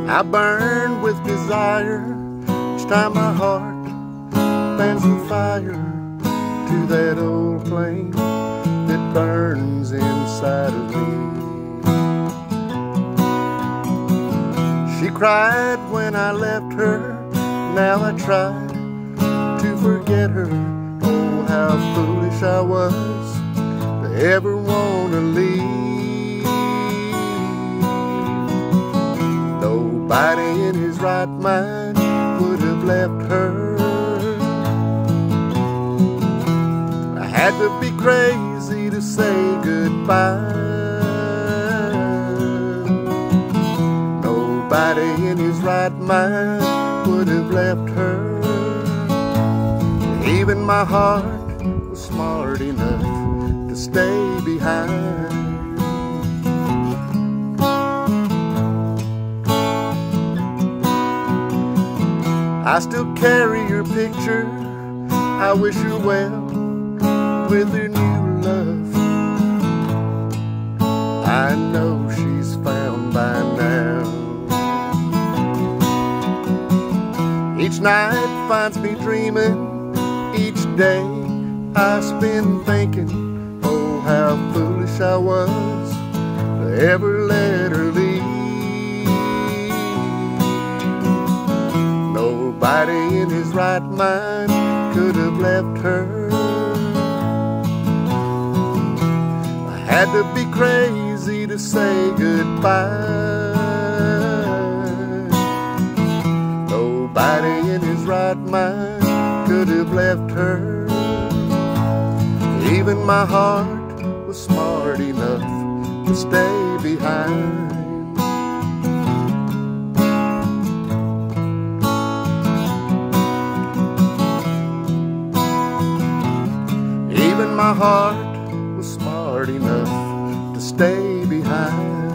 I burn with desire each time my heart fans the fire to that old flame that burns inside of me. She cried when I left her, now I try to forget her. Oh, how foolish I was to ever want to leave. Nobody in his right mind would have left her. I had to be crazy to say goodbye. Nobody in his right mind would have left her. Even my heart was smart enough to stay behind. I still carry your picture, I wish her well with her new love. I know she's found by now. Each night finds me dreaming, each day I spend thinking, oh how foolish I was to ever let her leave. Nobody in his right mind could have left her. I had to be crazy to say goodbye. Nobody in his right mind could have left her. Even my heart was smart enough to stay behind. Even my heart was smart enough to stay behind.